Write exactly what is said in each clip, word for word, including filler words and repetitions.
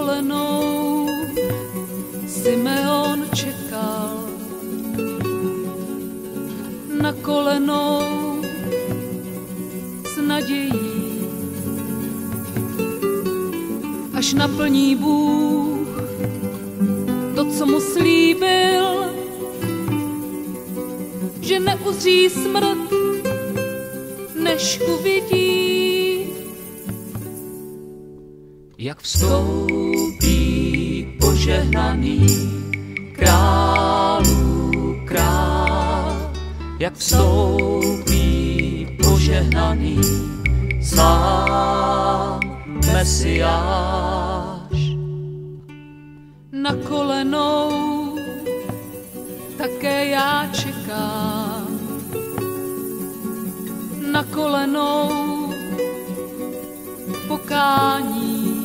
kolenou Simeon čekal, na kolenou s nadějí, až naplní Bůh to, co mu slíbil, že neuzří smrt, než uvidí, jak vstoupí požehnaný králů král, jak vstoupí požehnaný sám Mesiáš. na kolenou také já čekám, na kolenou pokání.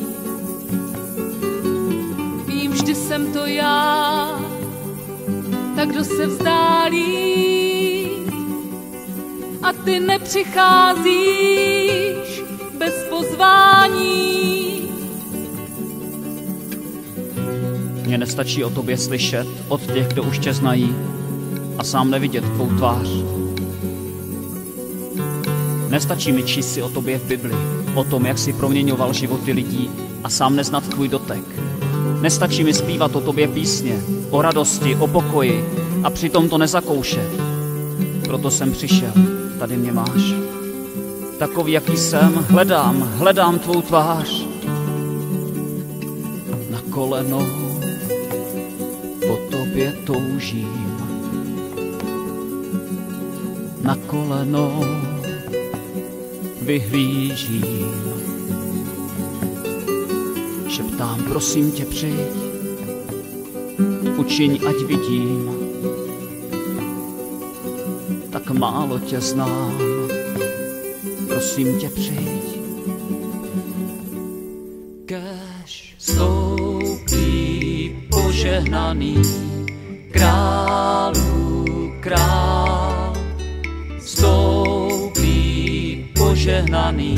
Vím, vždy jsem to já, tak kdo se vzdálí a ty nepřicházíš bez pozvání. Mně nestačí o tobě slyšet od těch, kdo už tě znají, a sám nevidět tvou tvář. Nestačí mi číst si o tobě v Bibli, o tom, jak jsi proměňoval životy lidí, a sám neznat tvůj dotek. Nestačí mi zpívat o tobě písně, o radosti, o pokoji, a přitom to nezakoušet. Proto jsem přišel, tady mě máš. Takový, jaký jsem, hledám, hledám tvou tvář. Na kolenou po tobě toužím. Na kolenou vyhlížím. Šeptám, prosím tě, přijď, učiň, ať vidím. Tak málo tě znám, prosím tě, přijď. Kéž stoupí požehnaný králů král, stoupí požehnaný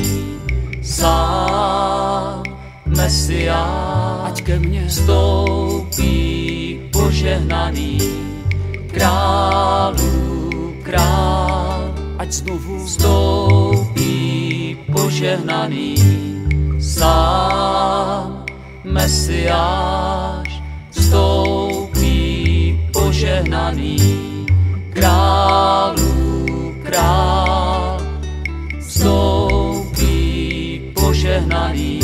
sám Mesiáš. Ať ke mně stoupí požehnaný králů král, ať znovu vstoupí požehnaný sám Mesiáš. Vstoupí požehnaný králů král, vstoupí požehnaný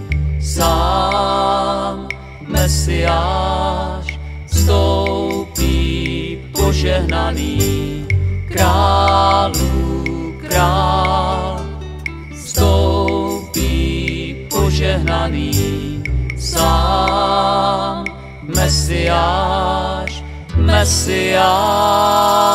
sám Mesiáš. Vstoupí požehnaný králů král, vstoupí požehnaný sám Mesiáš, Mesiáš.